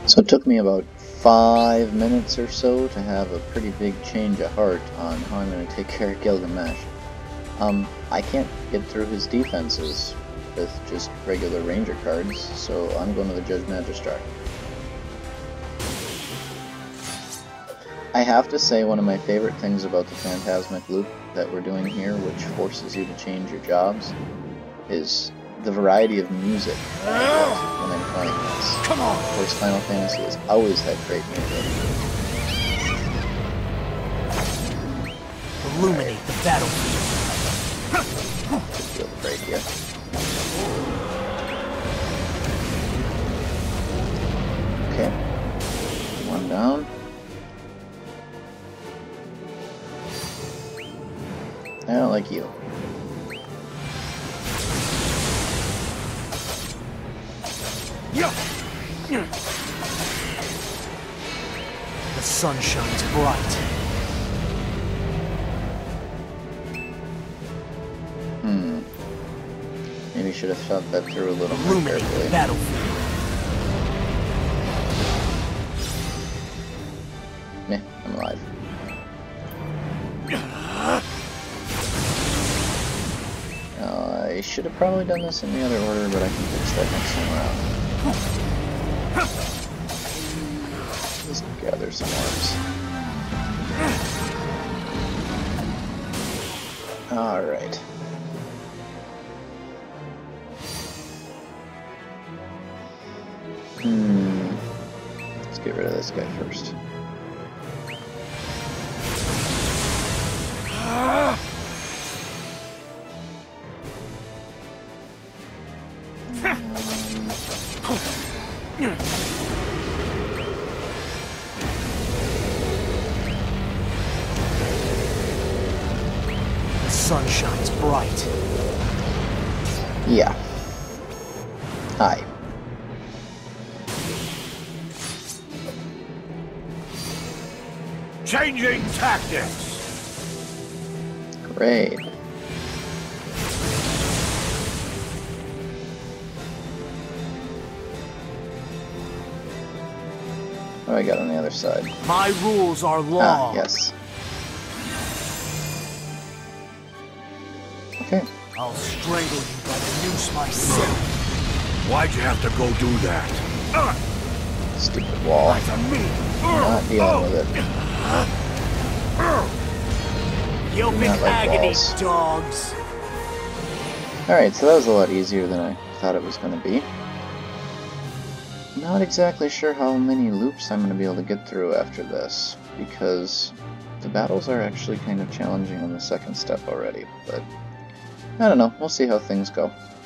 So it took me about 5 minutes or so to have a pretty big change of heart on how I'm going to take care of Gilgamesh. I can't get through his defenses with just regular ranger cards, so I'm going to the Judge Magistrar. I have to say one of my favorite things about the Phantasmic Loop that we're doing here, which forces you to change your jobs, is the variety of music I get when I'm playing this. Come on. Of course, Final Fantasy has always had great music. Illuminate the battlefield. Just feel the break here. Okay. One down. I don't like you. The sun shines bright. Maybe should have thought that through a little more Illuminate carefully. the battlefield. Meh, I'm alive. I should have probably done this in the other order, but I can fix that next time around. Just gather some orbs. Alright. Let's get rid of this guy first. The sun shines bright. Yeah. Hi. Changing tactics. Great. What do I got on the other side? My rules are law. Ah, yes. Okay. I'll strangle you by the noose myself. Why'd you have to go do that? Stupid wall. Right on me. Not dealing with it. Yelping Not like agony, walls. dogs. Alright, so that was a lot easier than I thought it was going to be. Not exactly sure how many loops I'm going to be able to get through after this, because the battles are actually kind of challenging on the second step already, but I don't know, we'll see how things go.